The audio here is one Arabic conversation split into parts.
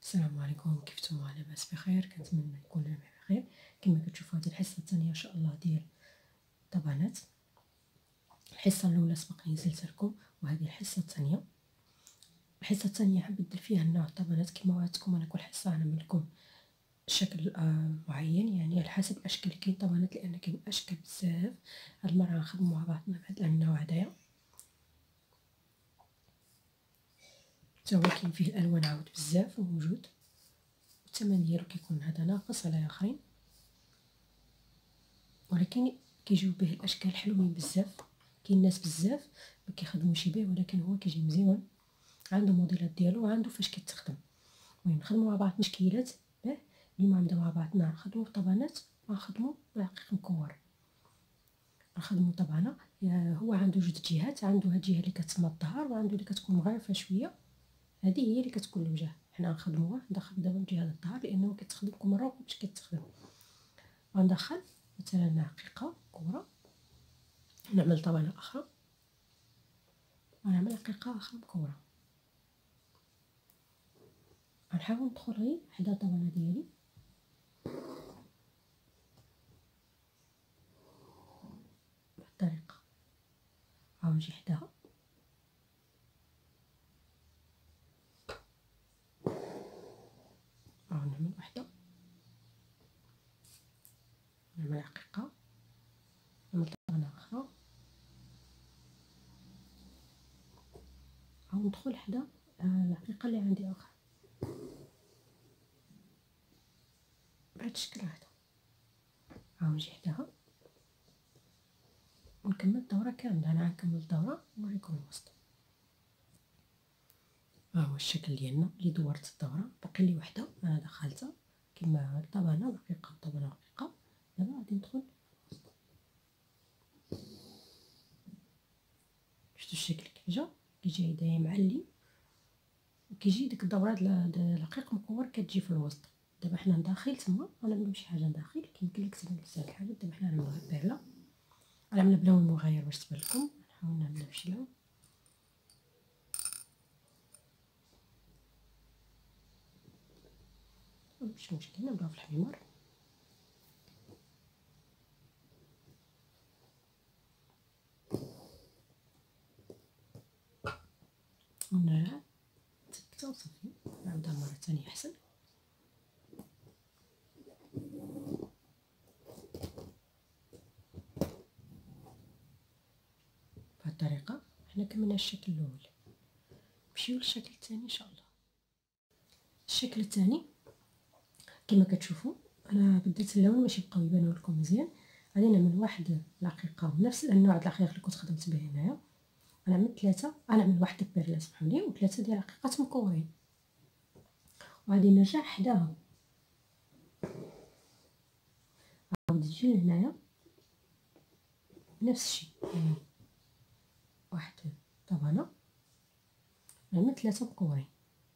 السلام عليكم، كيف نتوما؟ لاباس بخير؟ كنتمنى يكون الجميع بخير. كما كتشوفوا هذه الحصه الثانيه ان شاء الله ديال الطبانات. الحصه الاولى سبق نزلت لكم، وهذه الحصه الثانيه. الحصه الثانيه حبيت ندير فيها نوع الطبانات كما وعدتكم. انا كل حصه نعمل لكم شكل معين، يعني على حسب الاشكال. كاين طبانات لان كاين اشكال بزاف. هاد المره غنخدموا مع بعضنا بهذا النوع هدايا، حتى هو كاين فيه الالوان عاود بزاف وموجود. الثمن ديالو كيكون هذا ناقص على اخرين، ولكن كيجيو به الاشكال حلوين بزاف. كاين ناس بزاف ما كيخدموش به، ولكن هو كيجي مزيون، عنده موديلات ديالو وعنده فاش كيتخدم. المهم نخدموا مع بعض مشكيلات به. اليوم غنبداو مع بعضنا نخدموا طبانات ونخدموا رقيق مكور. نخدموا طبانه هو عنده جوج جهات، عنده هاد الجهه اللي كتسمى الظهر، وعنده اللي كتكون مغرفه شويه. هذه هي اللي كتكون الوجه. حنا غنخدموها. ندخل دابا الجهه الظهر لانه كتخدم كل مره باش كتخدم. غندخل مثلا رقيقه مكوره، نعمل طبانه اخرى ونعمل رقيقه اخرى مكوره. غنحاول ندخل غير حدا الطبانه ديالي بهذه الطريقه. عاود نجي حداها عاود نعمل وحده، نعمل رقيقه، نعمل طبانه اخرى، عاود ندخل حدا الرقيقه اللي عندي اخرى بهذا الشكل هذا. عاود نجي حداها ونكمل الدوره كامله. انا غنكمل الدوره ونوريكم الوسط. ها هو الشكل ديالنا اللي دورت الدوره. باقي لي وحده انا دخلتها كما الطبانه رقيقه الطبانه رقيقه. دابا غادي ندخل. شفتوا الشكل كيف جا؟ كيجي هدايا معلي، وكيجي ديك الدوره د الرقيق مكور كتجي في الوسط. دابا حنا نداخل تما غنعملو شي حاجه نداخل. كيمكن لك تبان بزاف الحاجات. دابا حنا غنعملوها بيرلا. غنعملها بلون مغاير باش تبان لكم. نحاول نعملها بشي لون. ماشي مشكل، نعملوها في الحميمر. ونرجع نثبتها وصافي. نعاودها مره ثانيه احسن. بهذه الطريقه حنا كملنا الشكل الاول. نمشيو للشكل الثاني ان شاء الله. الشكل الثاني كما كتشوفوا انا بدلت اللون باش يبقاو يبانوا لكم مزيان. غادي نعمل واحد العقيقه نفس النوع د العقيق اللي كنت خدمت به هنايا. غنعمل ثلاثه. غنعمل واحد بيرلا سمحوا لي، وثلاثه ديال عقيقات مكورين، وغادي نرجع حداها. عاود نجي لهنايا نفس الشيء، يعني واحد طبانه نعمل ثلاثه مكورين.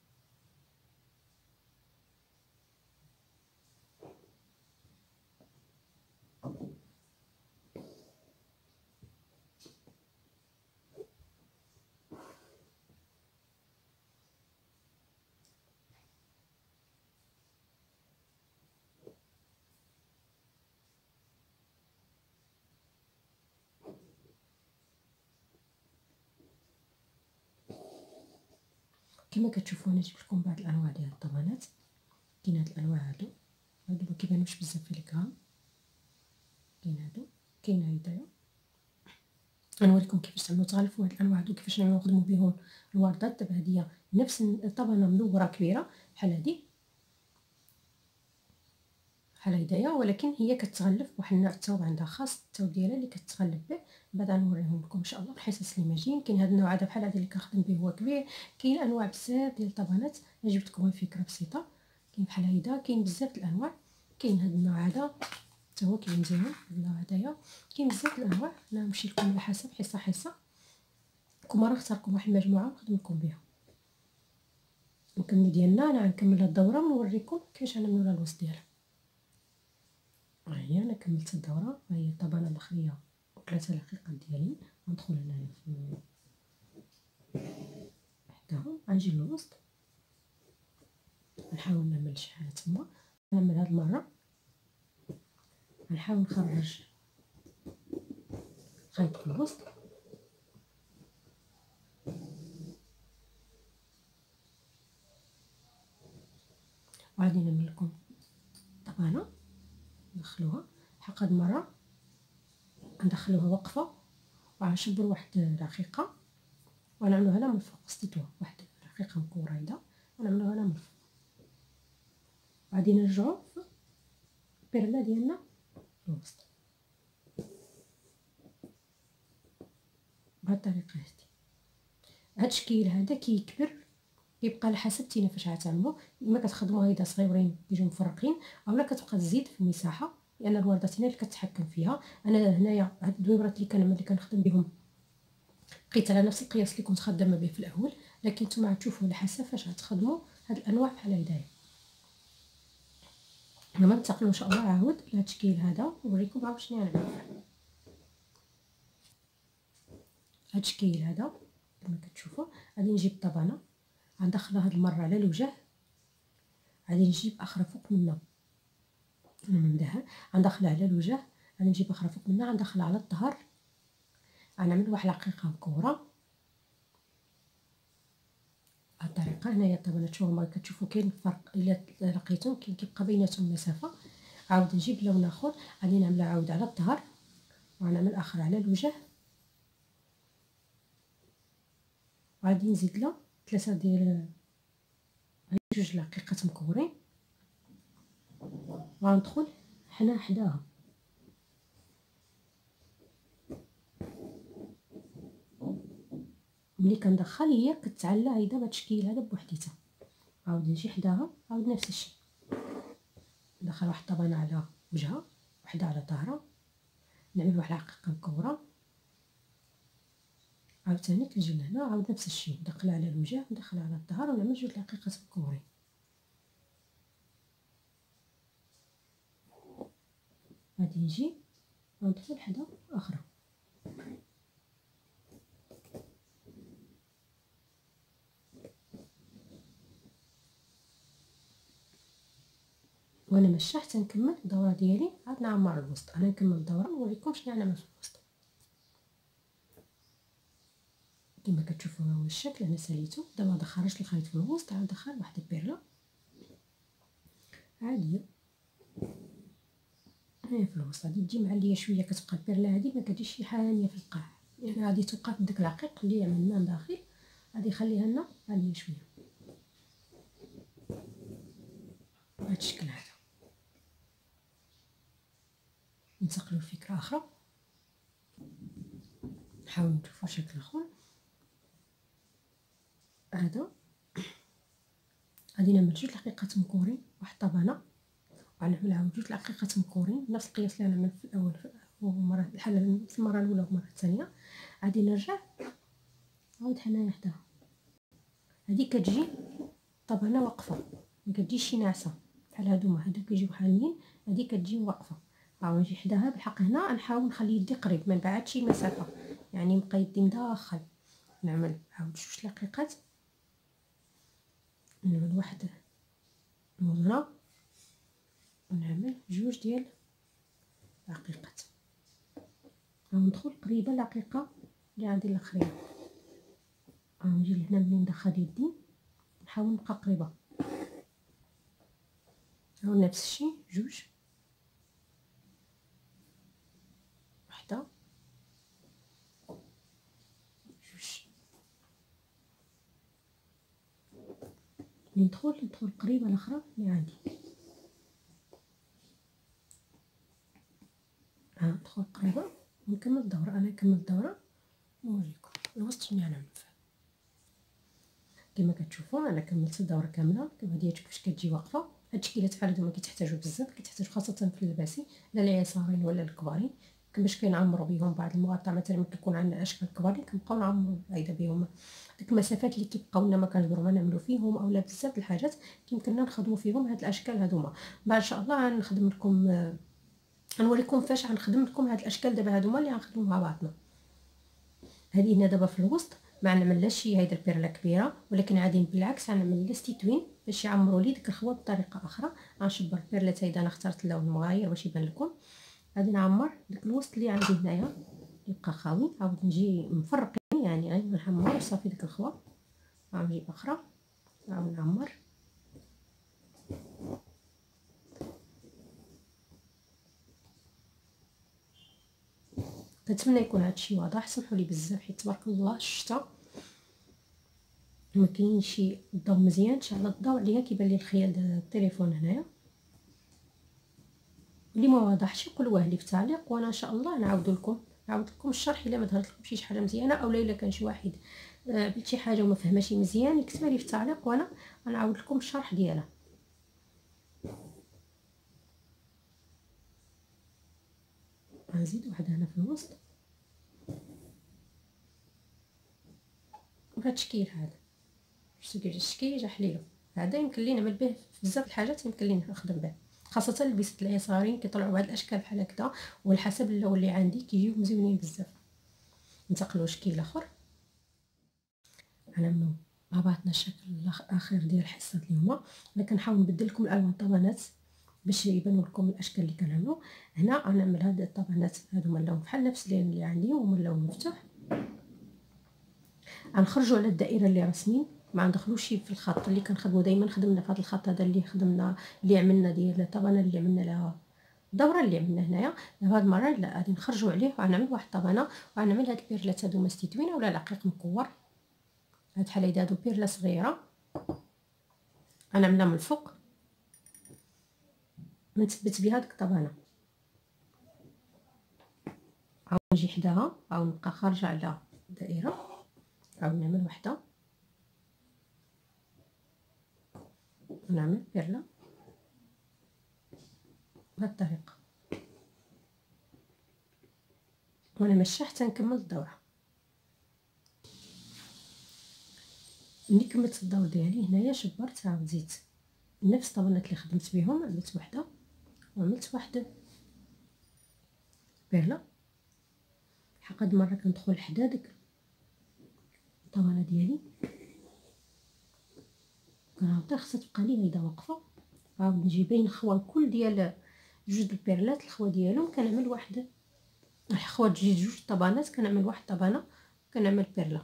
كما كتشوفوا انا جبت لكم بعض الانواع ديال الطبانات. كاين هاد الانواع هادو ما كيبانوش بزاف في الكرام. كاين هادو، كاين هدايا. غنوريكم كيفاش تعملوا تغلفوا هاد الانواع هادو، كيفاش نخدموا بهم الوردات. دابا هادي نفس الطبانه مدوره كبيره بحال هادي، بحال هدايا، ولكن هي كتغلف بواحد النوع الثوب عندها خاص. الثوب ديالها اللي كتغلف به. بعد غنوريهم لكم ان شاء الله في الحصص اللي ماجيين. كاين هذا النوع هذا بحال هذا اللي كنخدم به هو كبير. كاين انواع بزاف ديال الطبانات. انا جبت لكم فكره بسيطه. كاين بحال هيدا، كاين بزاف د الانواع. كاين هذا النوع هذا حتى هو كاين مزيان. النوع هدايا كاين بزاف د الانواع. انا نمشي لكم على حسب حصه حصه. كل مره نختار لكم واحد المجموعه ونخدم لكم بها. نكمل ديالنا. انا غنكمل الدوره ونوريكم كيفاش غنعملوا لها الوسط ديالها. هي انا كملت الدوره. ها هي الطبانه الاخريه وثلاثه الرقيقات ديالي. غندخل هنايا في حداهم. غنجي للوسط نحاول نعمل شحال تما. نعمل هاد المره نحاول نخرج خيط في الوسط، وغادي نعمل لكم طبانه ندخلوها. حق هاد المره ندخلوها وقفه وغنشبر واحد دقيقه ونعملوها لها من الفوق. سديتوها واحد دقيقه مكوريده ونعملوها لها من الفوق. غادي نرجعو في البيرله ديالنا في الوسط بهاد الطريقه هادي. هاد الشكل هذا كيكبر كيبقى على حسب نتينا فاش غتعملوا. اما كتخدموا هيدا صغيورين يجيو مفرقين، اولا كتبقى تزيد في المساحه لان الورده هنا اللي كتحكم فيها. انا هنايا هاد الدويبرات اللي كنعمل اللي كنخدم بهم بقيت على نفس القياس اللي كنت خدامه به في الاول، لكن نتوما غتشوفوا على حسب فاش غتخدموا هاد الانواع بحال هدايا. لما ننتقلوا ان شاء الله عاود لهاد الشكل هذا ونوريكم عاود شنو نعمل. هاد الشكل هذا كما كتشوفوا غادي نجيب الطبانه غندخلها هاد المره على الوجه، غادي نجيب اخرى فوق منها من دهر غندخلها على الوجه، غادي نجيب اخرى فوق منها غندخلها على الظهر، غنعمل واحد العقيقه مكوره بهاد الطريقه. هنايا الطبانه نتوما كتشوفوا كاين فرق الا لقيتهم كيبقى بيناتهم مسافه. عاود نجيب لون اخر غادي نعملها عاود على الظهر وغنعمل اخر على الوجه، وغادي نزيد له 3 ديال جوج دقائق مكورين وغندخل حنا حداها. ملي كندخل هي كتعلى هيدا بهذا الشكل هذا بوحديتها. عاود نجي حداها عاود نفس الشيء، ندخل واحد الطبانه على وجهها وحده على ظهرها، نعمل واحد العقيقه مكوره، عاوتاني كنجي لهنا عاود نفس الشيء، ندخل على الوجه ندخل على الظهر ونعمل جوج دقائق مكورين. غادي نجي وندخل حدا اخرى. وانا ماشيه حتى نكمل الدوره ديالي عاد نعمر الوسط. انا نكمل الدوره ونوريكم شنو نعمل في الوسط. كما كتشوفوا هو الشكل انا ساليته. دابا غادي خرجت الخيط في الوسط، عاد ندخل واحد البيرله عاديه هنا في الوسط. غادي تجي معليه شويه، كتبقى البيرله هذه ما كتجيش شي حانيه في القاع، يعني غادي توقف بداك العقيق اللي عملناه من داخل، غادي يخليها لنا عاليه شويه بهذا الشكل هذا. ننتقلوا لفكره اخرى، نحاول نشوفوا شكل اخر. هذا غادي نعمل جوج دقائق مكورين واحد الطبانه، وغنعمل عاود جوج دقائق مكورين نفس القياس اللي غنعمل في الاول مره بحال في المره الاولى والمره الثانيه. غادي نرجع عاود حنايا حداها. هذه كتجي طبانه واقفه ما كتجيش شي ناعسه بحال هادو كيجيو حاميين، هذه كتجي واقفه. عاود نجي حداها بالحق هنا نحاول نخلي يدي قريب ما نبعدش شي مسافه، يعني نبقى يدي مداخل. نعمل عاود جوج دقائق، نعمل واحد المضرب ونعمل جوج ديال دقائق، غندخل قريبه الدقيقه اللي عندي الاخرين. غنجي لهنا ملي ندخل يدي نحاول نبقى قريبه، هو نفس الشيء جوج وحده جوج. ندخل قريبه الاخرى اللي عندي، ندخل قريبه ونكمل الدوره. انا نكمل الدوره ونوريكم الوسط شنو نعمل فيه. كما كتشوفوا انا كملت الدوره كامله. كما ديالتكم فاش كتجي واقفه هاد الشكلات بحال هادو ما كيتحتاجوا بزاف، كيتحتاجوا خاصه في اللباسي لا اليسارين ولا الكبارين باش كنعمروا بهم بعض المقاطع. مثلا ملي كيكون عندنا اشكال كبارين كنبقاو نعمروا هيدا بهم ديك المسافات اللي كيبقاو لنا ما كنقدروا ما نعملوا فيهم، اولا بزاف الحاجات كيمكننا نخدموا فيهم هاد الاشكال هادوما. بعد ان شاء الله غنخدم لكم، غنوريكم فاش غنخدم لكم هاد الاشكال دابا هادوما اللي غنخدموا مع بعضنا. هذه هنا دابا في الوسط ما نعملهاش شي هيدا البيرله كبيره، ولكن غادي بالعكس غنعمل لها ستيتوين باش يعمروا لي ديك الخوا بطريقه اخرى. غنشبر البيرلات هيدا، انا اخترت اللون المغاير باش يبان لكم. غادي نعمر داك الوسط اللي عندي هنايا يبقى خاوي، عاود نجي مفرقين يعني غير نحمر وصافي ديك الخوا. عاود نجيب اخرى عاود نعمر. كنتمنى يكون هادشي واضح، سمحوا لي بزاف حيت تبارك الله الشتا ما كاينش شي الضوء مزيان، شعل الضوء عليا كيبان لي الخيال ديال التليفون هنايا. اللي ما واضحش يقولوه لي في التعليق وانا ان شاء الله نعاود لكم الشرح الا ما ظهرت لكم شي حاجه مزيانه، اولا الا كان شي واحد بلت شي حاجه وما فهمهاش مزيان يكتبها لي في التعليق وانا غنعاود لكم الشرح ديالها. غنزيد واحده هنا في الوسط بهذا الشكل هذا. شفتوا كيفاش الشكل جا حليله هذا يمكن لي نعمل به بزاف الحاجات، يمكن لي نخدم به خاصه البيسات اليساريين كيطلعوا بهاد الاشكال بحال هكذا، وعلى حسب اللون اللي عندي كيجيو مزيونين بزاف. ننتقلوا لشكل اخر. غنعملوا مع بعضنا الشكل الاخير ديال الحصه اليوم. انا كنحاول نبدل لكم الالوان الطبانات باش يبانوا لكم الاشكال اللي كنعملوا. هنا غنعمل هاد الطبانات هادو من اللون بحال نفس اللي عندي ومن اللون مفتوح. غنخرجوا على الدائره اللي راسمين، ما ندخلوش في الخط اللي كنخدموا دائما. خدمنا في هذا الخط هذا اللي خدمنا اللي عملنا ديال الطبانه اللي عملنا لها الدوره اللي عملنا هنايا. دابا هاد المره لا، غادي نخرجوا عليه وغنعمل واحد الطبانه وغنعمل هاد البيرلات هادو مستتوين ولا رقيق مكور. هاد بحال هادو بيرله صغيره غنعملها من الفوق نثبت بها ديك الطبانه. عاود نجي حداها عاود نبقى خارجه على الدائره، عاود نعمل وحده ونعمل بيرله بهذه الطريقه وانا ماشيه حتى نكمل الدوره. ملي كملت الدور ديالي هنايا شبرت، عاود زيت نفس الطبانات اللي خدمت بهم، عملت وحده وعملت واحد بيرله. حق هاد المره كندخل حدا ديك الطبانه ديالي كنعاودها خصها تبقى لي هيدا واقفه. عاود نجي بين الخوا كل ديال جوج البيرلات الخوا ديالهم كنعمل واحد الخوا جوج طبانات، كنعمل واحد طبانه كنعمل بيرله.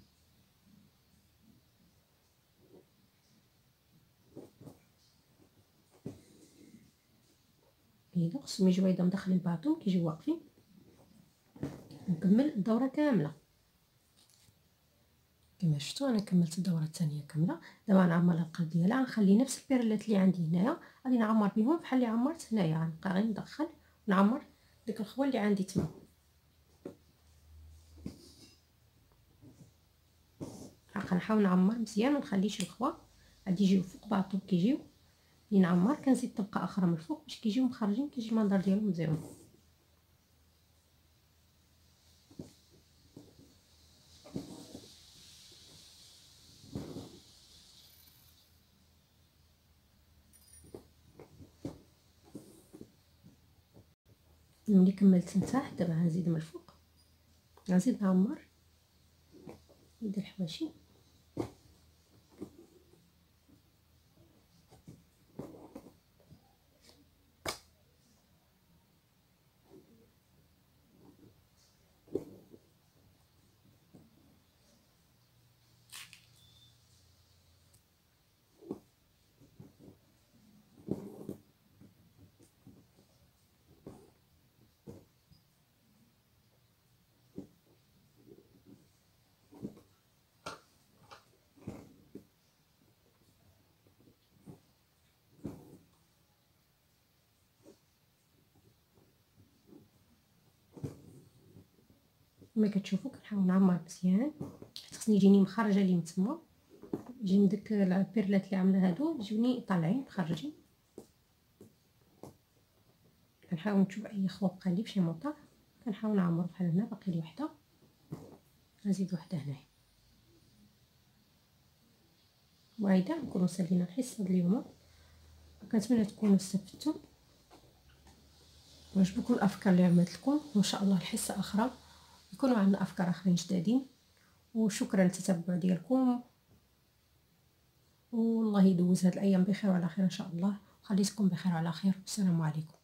هيدا خصهم يجيو هيدا مدخلين بعضهم كيجيو واقفين. نكمل الدوره كامله كما شفتوا. انا كملت الدوره الثانيه كامله. دابا نعمر القلب ديالها، غنخلي نفس البيرلات اللي عندي هنايا غادي نعمر بهم بحال اللي عمرت هنايا. غنبقى غير ندخل نعمر ديك الخوا اللي عندي تما. غنحاول نعمر مزيان ونخليش الخوا غادي يجيو فوق بعضهم كيجيو نعمر. كنزيد طبقه اخرى من الفوق باش كيجيو مخرجين كيجي المنظر ديالهم مزيان. ملي كملت نتاح دابا غنزيد من الفوق، غنزيد نعمر ندير الحواشي. كما كتشوفوا كنحاول نعمر مزيان حيت خصني يجيني مخرجه لي من تما، يجيني داك البيرلات اللي عامله هادو يجوني طالعين مخرجين. كنحاول نشوف اي خوا بقى لي فشي موطا كنحاول نعمر بحال هنا. باقي لي وحده نزيد وحده هنايا. وهيدا نكونوا سالينا الحصه اليوم. كنتمنى تكونوا استفدتوا وعجبكم الافكار اللي عملت لكم، وان شاء الله الحصه اخرى يكونوا عندنا افكار اخرين جدادين. وشكرا للتتبع ديالكم، والله يدوز هاد الايام بخير وعلى خير ان شاء الله، وخليكم بخير وعلى خير. السلام عليكم.